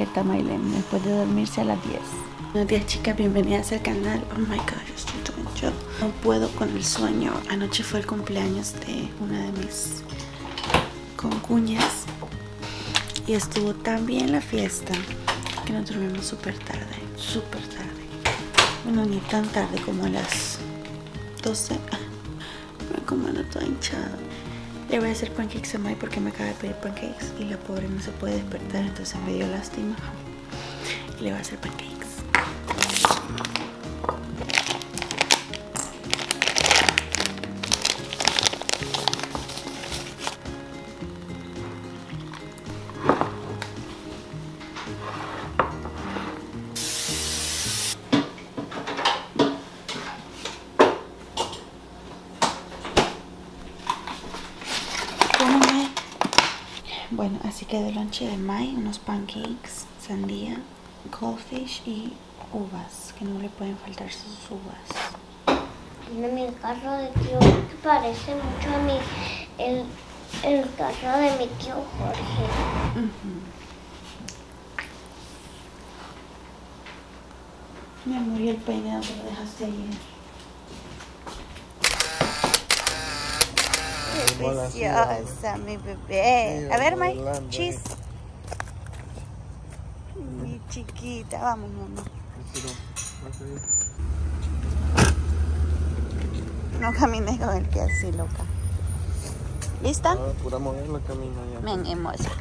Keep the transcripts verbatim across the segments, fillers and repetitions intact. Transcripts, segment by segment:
despierta Maylene después de dormirse a las diez. Buenos días, chicas, bienvenidas al canal. Oh my god, yo estoy todo yo no puedo con el sueño. Anoche fue el cumpleaños de una de mis concuñas y estuvo tan bien la fiesta que nos dormimos súper tarde, súper tarde. Bueno, ni tan tarde como a las doce. Me como ando toda hinchada. Le voy a hacer pancakes a Mai porque me acaba de pedir pancakes y la pobre no se puede despertar, entonces me dio lástima y le voy a hacer pancakes. Bueno, así que de lonche de Mai, unos pancakes, sandía, goldfish y uvas, que no le pueden faltar sus uvas. Tiene mi carro de tío que parece mucho a mi, el, el carro de mi tío Jorge. Uh-huh. Mi amor, ¿y el peine dónde lo dejaste ayer? Preciosa, mi bebé. A ver, Mai, chis. Mi chiquita, vamos, mamá. No camines con el pie así, loca. ¿Lista? Ah, pura mujer la camina ya. Ven, hermosa.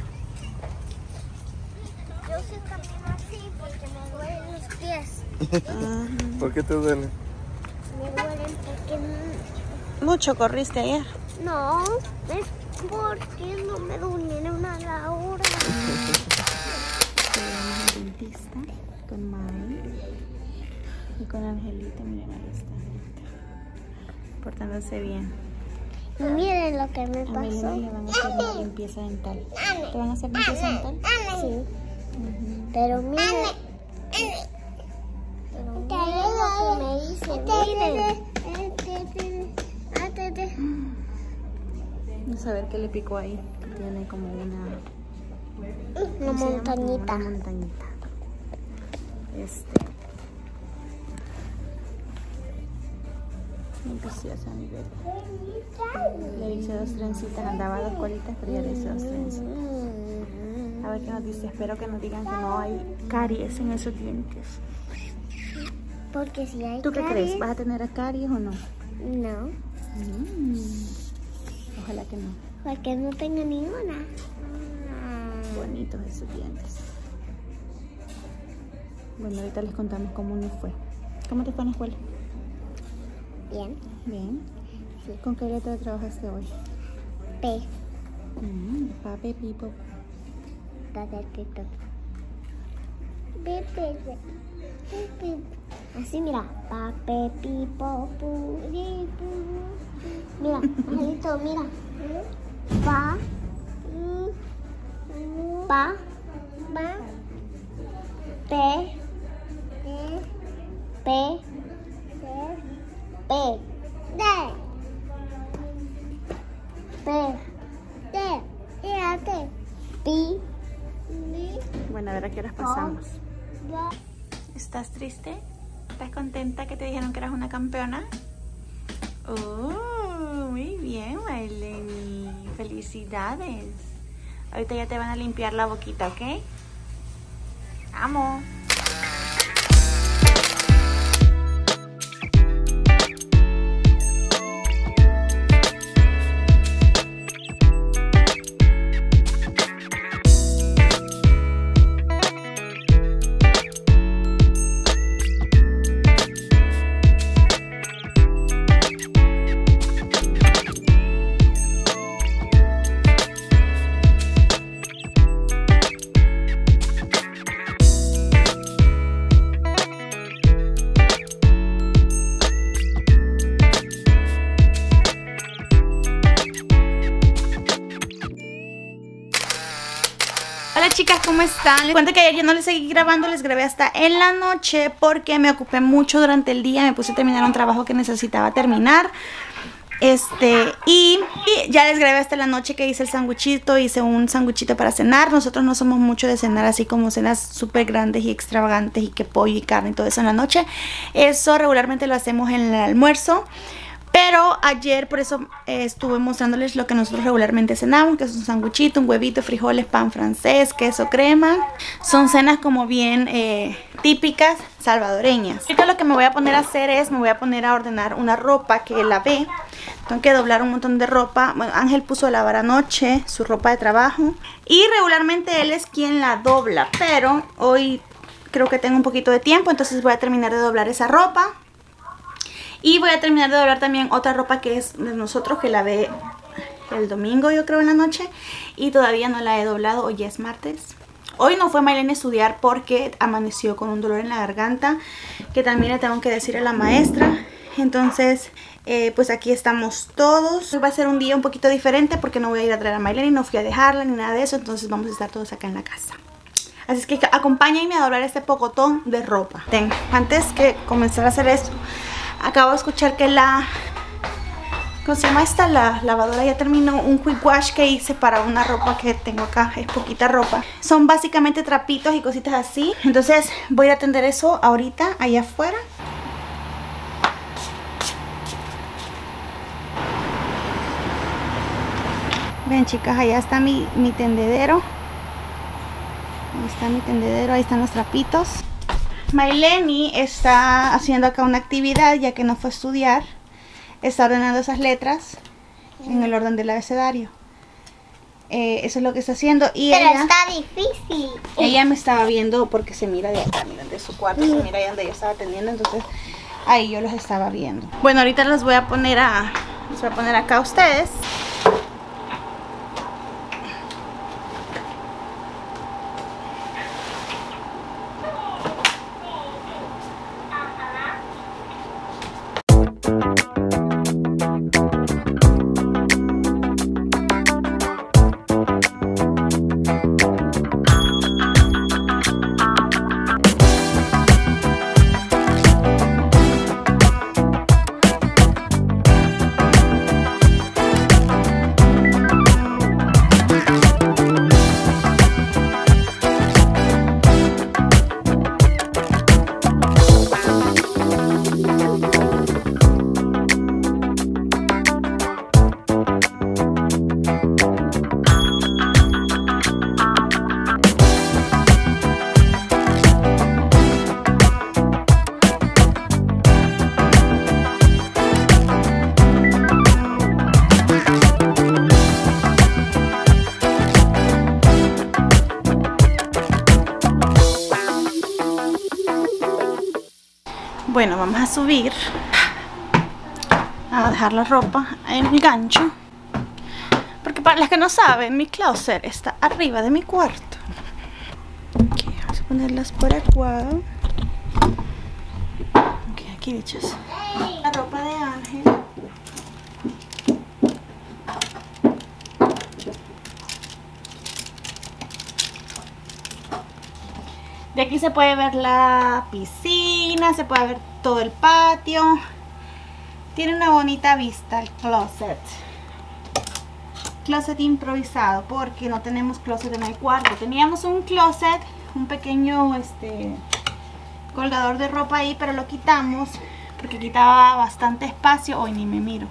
Yo sí camino así porque me duelen los pies. Uh-huh. ¿Por qué te duele? Me duelen porque... ¿Mucho corriste ayer? No, es porque no me durmieron a la hora. Llegamos al dentista con Mai y con Angelita. Miren, ahí está. Portándose bien. Miren lo que me A pasó. Melina le van a hacer una limpieza dental. ¿Te van a hacer limpieza dental? Sí. Uh-huh. Pero miren. Pero miren lo que me hice. Miren. Vamos a ver qué le picó ahí. Tiene como una... Una montañita. Una montañita. Este... Muy preciosa, mi bebé. Le hice dos trencitas. Andaba dos colitas, pero ya le hice dos trencitas. A ver qué nos dice. Espero que nos digan que no hay caries en esos dientes. Porque si hay ¿Tú qué caries... crees? ¿Vas a tener caries o no? No. Mm. Ojalá que no. Porque no tengo ninguna. Bonitos esos dientes. Bueno, ahorita les contamos cómo nos fue. ¿Cómo te fue en la escuela? Bien. Bien. Sí. ¿Con qué letra trabajaste hoy? P. Mm, pape, pipo. Tatito. Pepe. Pepe. Así, mira. Pape, pipo, pu, ri, pu. Mira, Angelito, mira. Pa. Pa. Pa. P. P. P. D. P. D. T. Pi. Bueno, a ver a qué horas pasamos. ¿Estás triste? ¿Estás contenta que te dijeron que eras una campeona? Oh, muy bien, Maylene. Felicidades. Ahorita ya te van a limpiar la boquita, ¿ok? ¡Vamos! Hola chicas, ¿cómo están? Les cuento que ayer yo no les seguí grabando, les grabé hasta en la noche porque me ocupé mucho durante el día. Me puse a terminar un trabajo que necesitaba terminar Este, y, y ya les grabé hasta la noche que hice el sanguchito. Hice un sanguchito para cenar. Nosotros no somos mucho de cenar así como cenas súper grandes y extravagantes y que pollo y carne y todo eso en la noche. Eso regularmente lo hacemos en el almuerzo. Pero ayer por eso eh, estuve mostrándoles lo que nosotros regularmente cenamos, que es un sanguchito, un huevito, frijoles, pan francés, queso, crema. Son cenas como bien eh, típicas salvadoreñas. Ahorita lo que me voy a poner a hacer es, me voy a poner a ordenar una ropa que lavé. Tengo que doblar un montón de ropa. Bueno, Ángel puso a lavar anoche su ropa de trabajo. Y regularmente él es quien la dobla, pero hoy creo que tengo un poquito de tiempo, entonces voy a terminar de doblar esa ropa. Y voy a terminar de doblar también otra ropa que es de nosotros, que lavé el domingo yo creo en la noche. Y todavía no la he doblado, hoy ya es martes. Hoy no fue Maylene a estudiar porque amaneció con un dolor en la garganta, que también le tengo que decir a la maestra. Entonces, eh, pues aquí estamos todos. Hoy va a ser un día un poquito diferente porque no voy a ir a traer a Maylene, no fui a dejarla ni nada de eso. Entonces vamos a estar todos acá en la casa. Así es que acompáñenme a doblar este pocotón de ropa. Ten, antes que comenzar a hacer esto, acabo de escuchar que la... ¿Cómo se llama esta? La lavadora ya terminó un quick wash que hice para una ropa que tengo acá. Es poquita ropa. Son básicamente trapitos y cositas así. Entonces voy a ir a atender eso ahorita, allá afuera. Ven, chicas, allá está mi, mi tendedero. Ahí está mi tendedero, ahí están los trapitos. Maylene está haciendo acá una actividad ya que no fue a estudiar. Está ordenando esas letras en el orden del abecedario. Eh, eso es lo que está haciendo. Y Pero ella, está difícil. ella me estaba viendo porque se mira de acá, miren, de su cuarto, se mira ahí donde yo estaba atendiendo. Entonces ahí yo los estaba viendo. Bueno, ahorita los voy a poner a, los voy a poner acá a ustedes. Bueno, vamos a subir a dejar la ropa en el gancho, porque para las que no saben, mi closet está arriba de mi cuarto. Okay, vamos a ponerlas por acá. Ok, aquí bichos. La ropa de Ángel. De aquí se puede ver la piscina, se puede ver todo el patio. Tiene una bonita vista el closet. Closet improvisado porque no tenemos closet en el cuarto. Teníamos un closet, un pequeño este colgador de ropa ahí, pero lo quitamos porque quitaba bastante espacio. Hoy ni me miro.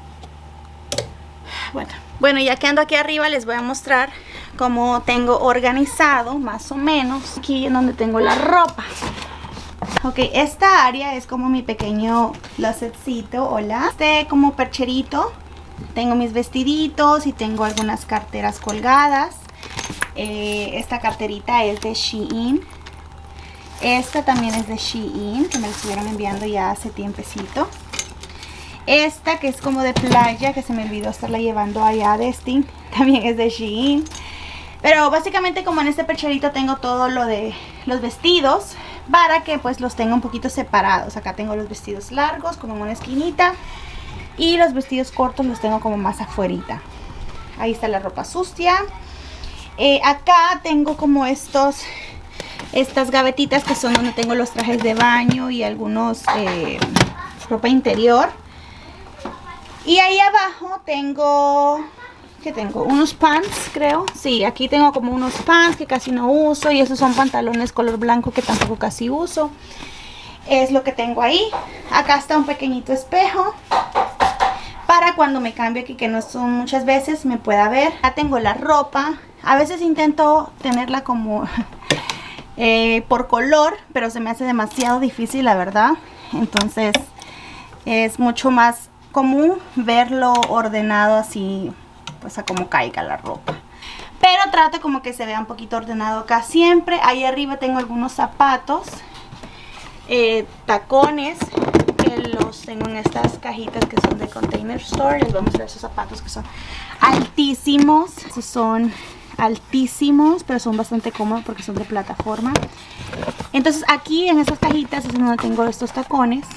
Bueno, bueno, ya que ando aquí arriba les voy a mostrar cómo tengo organizado más o menos aquí en donde tengo la ropa. Ok, esta área es como mi pequeño closetcito. Hola, este como percherito. Tengo mis vestiditos y tengo algunas carteras colgadas. eh, Esta carterita es de Shein. Esta también es de Shein, que me la estuvieron enviando ya hace tiempecito. Esta que es como de playa, que se me olvidó estarla llevando allá a Destin, también es de Shein. Pero básicamente como en este percherito tengo todo lo de los vestidos, para que pues los tenga un poquito separados. Acá tengo los vestidos largos como en una esquinita, y los vestidos cortos los tengo como más afuerita. Ahí está la ropa sucia. eh, Acá tengo como estos Estas gavetitas que son donde tengo los trajes de baño y algunos eh, ropa interior. Y ahí abajo tengo, ¿qué tengo? Unos pants, creo. Sí, aquí tengo como unos pants que casi no uso. Y esos son pantalones color blanco que tampoco casi uso. Es lo que tengo ahí. Acá está un pequeñito espejo para cuando me cambio aquí, que no son muchas veces, me pueda ver. Ya tengo la ropa. A veces intento tenerla como eh, por color, pero se me hace demasiado difícil, la verdad. Entonces es mucho más común verlo ordenado así, pues a como caiga la ropa. Pero trato como que se vea un poquito ordenado acá siempre. Ahí arriba tengo algunos zapatos, eh, tacones, que los tengo en estas cajitas que son de Container Store. Les voy a mostrar esos zapatos que son altísimos. Esos son altísimos, pero son bastante cómodos porque son de plataforma. Entonces aquí en estas cajitas es donde tengo estos tacones.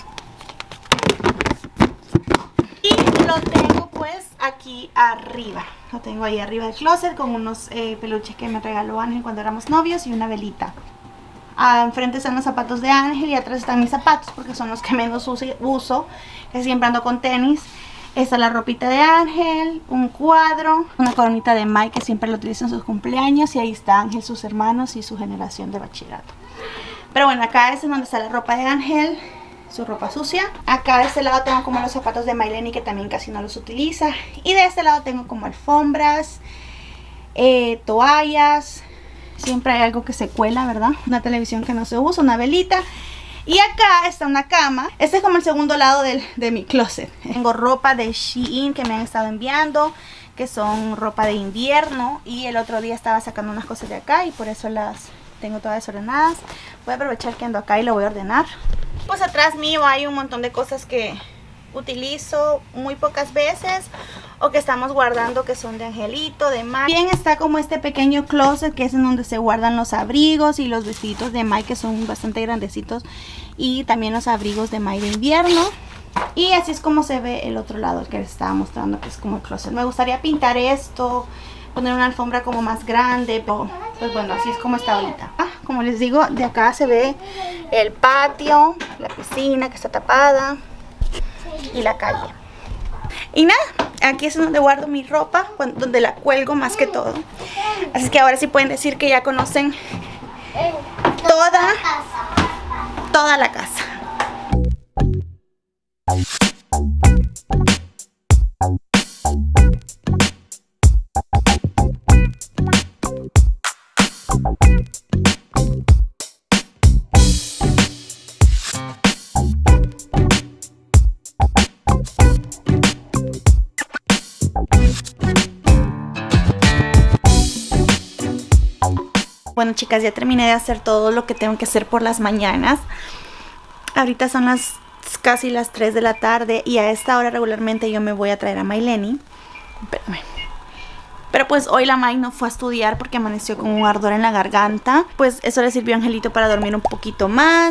Y lo tengo pues aquí arriba. Lo tengo ahí arriba del closet con unos eh, peluches que me regaló Ángel cuando éramos novios y una velita. Ah, enfrente están los zapatos de Ángel y atrás están mis zapatos porque son los que menos uso, que siempre ando con tenis. Esta es la ropita de Ángel, un cuadro, una coronita de Mike que siempre lo utiliza en sus cumpleaños. Y ahí está Ángel, sus hermanos y su generación de bachillerato. Pero bueno, acá es donde está la ropa de Ángel, su ropa sucia. Acá de este lado tengo como los zapatos de Mayleni, que también casi no los utiliza. Y de este lado tengo como alfombras, eh, toallas. Siempre hay algo que se cuela, ¿verdad? Una televisión que no se usa, una velita. Y acá está una cama. Este es como el segundo lado del, de mi closet. Tengo ropa de Shein que me han estado enviando, que son ropa de invierno. Y el otro día estaba sacando unas cosas de acá y por eso las tengo todas desordenadas. Voy a aprovechar que ando acá y lo voy a ordenar. Pues atrás mío hay un montón de cosas que utilizo muy pocas veces o que estamos guardando, que son de Angelito, de Mike. Bien, está como este pequeño closet que es en donde se guardan los abrigos y los vestiditos de Mike, que son bastante grandecitos, y también los abrigos de Mike de invierno. Y así es como se ve el otro lado, el que les estaba mostrando, que es como el closet. Me gustaría pintar esto, poner una alfombra como más grande, pero pues bueno, así es como está ahorita. Ah, como les digo, de acá se ve el patio, la piscina que está tapada y la calle. Y nada, aquí es donde guardo mi ropa, donde la cuelgo más que todo. Así que ahora sí pueden decir que ya conocen toda, toda la casa. Bueno, chicas, ya terminé de hacer todo lo que tengo que hacer por las mañanas. Ahorita son las casi las tres de la tarde y a esta hora regularmente yo me voy a traer a Mayleni. Espérame. Pero pues hoy la May no fue a estudiar porque amaneció con un ardor en la garganta. Pues eso le sirvió a Angelito para dormir un poquito más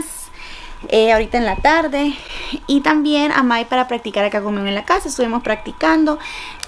eh, ahorita en la tarde. Y también a May para practicar acá conmigo en la casa. Estuvimos practicando.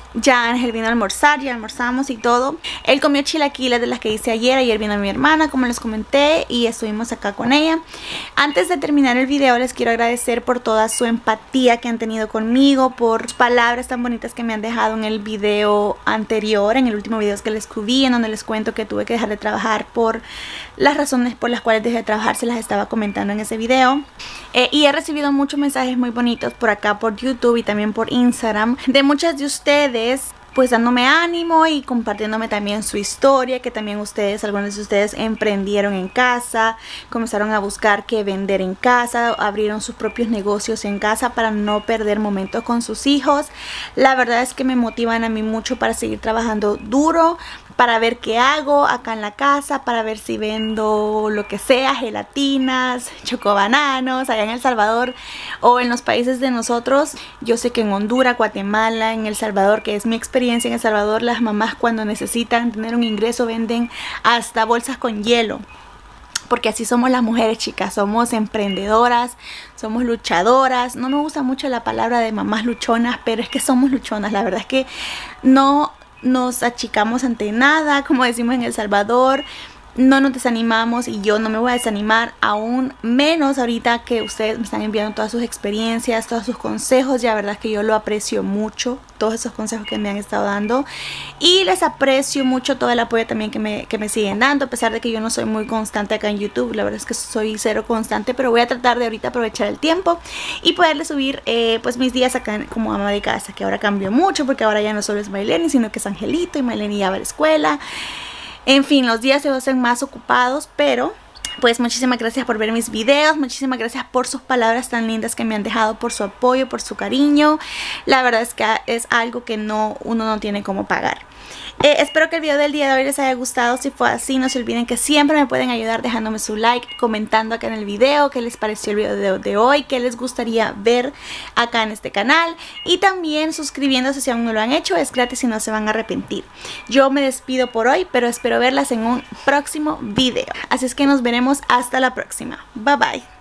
Ya Ángel vino a almorzar, ya almorzamos y todo. Él comió chilaquiles de las que hice ayer. Ayer vino mi hermana, como les comenté, y estuvimos acá con ella. Antes de terminar el video, les quiero agradecer por toda su empatía que han tenido conmigo, por sus palabras tan bonitas que me han dejado en el video anterior, en el último video que les subí, en donde les cuento que tuve que dejar de trabajar por las razones por las cuales dejé de trabajar. Se las estaba comentando en ese video. Eh, y he recibido muchos mensajes muy bonitos por acá, por YouTube y también por Instagram, de muchas de ustedes, pues dándome ánimo y compartiéndome también su historia, que también ustedes, algunos de ustedes emprendieron en casa, comenzaron a buscar qué vender en casa, abrieron sus propios negocios en casa para no perder momentos con sus hijos. La verdad es que me motivan a mí mucho para seguir trabajando duro, para ver qué hago acá en la casa, para ver si vendo lo que sea, gelatinas, chocobananos, allá en El Salvador o en los países de nosotros. Yo sé que en Honduras, Guatemala, en El Salvador, que es mi experiencia en El Salvador, las mamás cuando necesitan tener un ingreso venden hasta bolsas con hielo. Porque así somos las mujeres, chicas, somos emprendedoras, somos luchadoras. No me gusta mucho la palabra de mamás luchonas, pero es que somos luchonas. La verdad es que no nos achicamos ante nada, como decimos en El Salvador. no nos desanimamos, y yo no me voy a desanimar, aún menos ahorita que ustedes me están enviando todas sus experiencias, todos sus consejos. Ya, verdad que yo lo aprecio mucho, todos esos consejos que me han estado dando, y les aprecio mucho todo el apoyo también que me, que me siguen dando, a pesar de que yo no soy muy constante acá en YouTube. La verdad es que soy cero constante, pero voy a tratar de ahorita aprovechar el tiempo y poderles subir eh, pues mis días acá como ama de casa, que ahora cambió mucho porque ahora ya no solo es Mayleni, sino que es Angelito, y Mayleni ya va a la escuela. En fin, los días se hacen más ocupados, pero pues muchísimas gracias por ver mis videos, muchísimas gracias por sus palabras tan lindas que me han dejado, por su apoyo, por su cariño. La verdad es que es algo que no, uno no tiene cómo pagar. Eh, espero que el video del día de hoy les haya gustado. Si fue así, no se olviden que siempre me pueden ayudar dejándome su like, comentando acá en el video qué les pareció el video de, de hoy, qué les gustaría ver acá en este canal, y también suscribiéndose si aún no lo han hecho. Es gratis y no se van a arrepentir. Yo me despido por hoy, pero espero verlas en un próximo video. Así es que nos veremos hasta la próxima. Bye bye.